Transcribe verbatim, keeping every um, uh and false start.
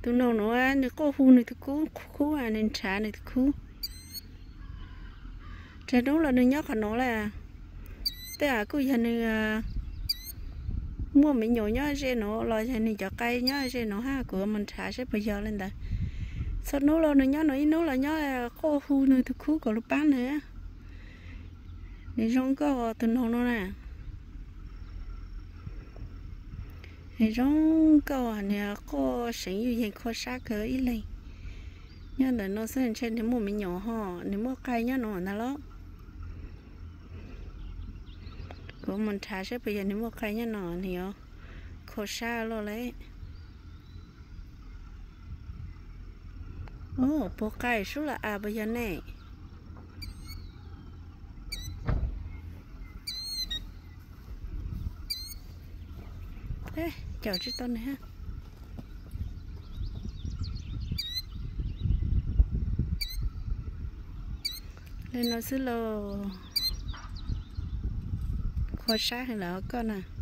tụi nó nó nó có khu này thì cú cú à nên trả này thì cú trả đúng là nó nhóc của nó là tức là cứ giờ này mua mấy nhỏ nhá xe nó lo cho này cho cây nhá xe nó ha của mình trả sẽ bây giờ lên đây sau nó lo nó nhá nó nó là nhá là có khu này thì cú của lúc bán nữa để trong có tụi nó nó nè thì trong có nè có sinh như vậy có sát cỡ ít lên nhá là nó sẽ trên nếu mua mấy nhỏ ho nếu mua cây nhá nó là nó của mình thả sẽ bây giờ nếu mua cây nhá nó thì có sát lo lấy ô bộ cây số là à bây giờ này ê chào chị Tôn này ha lên nó xứ lô khó sát hay là con à